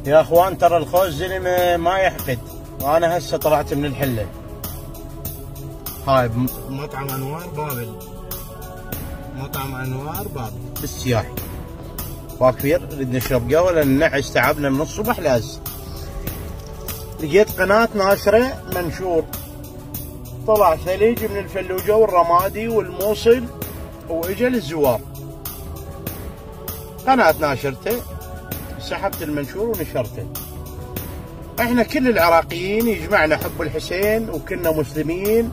يا اخوان ترى الخوز زلمه ما يحقد، وانا هسه طلعت من الحله. هاي مطعم انوار بابل، مطعم انوار بابل بالسياحي. كبير نريد نشرب قهوه لان نعس تعبنا من الصبح لهسه. لقيت قناه ناشره منشور طلع ثلج من الفلوجه والرمادي والموصل واجا للزوار. قناه ناشرته، سحبت المنشور ونشرته. احنا كل العراقيين يجمعنا حب الحسين وكنا مسلمين.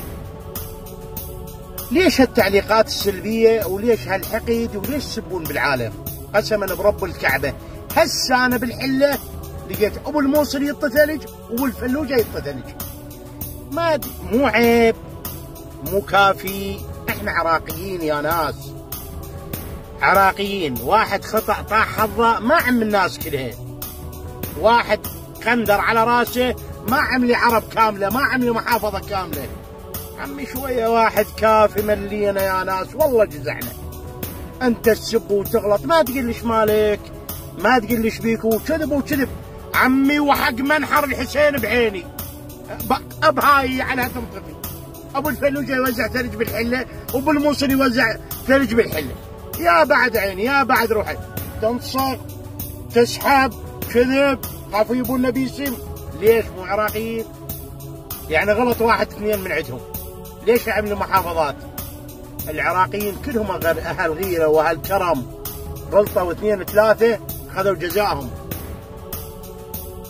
ليش هالتعليقات السلبيه وليش هالحقد وليش تسبون بالعالم؟ قسما برب الكعبه هسه انا بالحله لقيت ابو الموصل يطي ثلج والفلوجه يطي ثلج. ما مو عيب، مو كافي. احنا عراقيين يا ناس، عراقيين. واحد خطأ طاح حظه ما عم الناس كلها. واحد خندر على راسه ما عملي عرب كامله، ما عملي محافظه كامله. عمي شويه واحد كافي ملينا يا ناس، والله جزعنا. انت تسب وتغلط ما تقول ليش مالك، ما تقول ليش بيك، وكذب وكذب. عمي وحق منحر الحسين بعيني بهاي على تنطفي. ابو الفلوجه يوزع ثلج بالحله وابو الموصل يوزع ثلج بالحله. يا بعد عيني يا بعد روحي، تنصر تسحب كذب خافوا يبون بيسم. ليش مو عراقيين؟ يعني غلط واحد اثنين من عندهم، ليش يعملوا محافظات؟ العراقيين كلهم اهل غيره واهل كرم. غلطه واثنين ثلاثه خذوا جزاهم.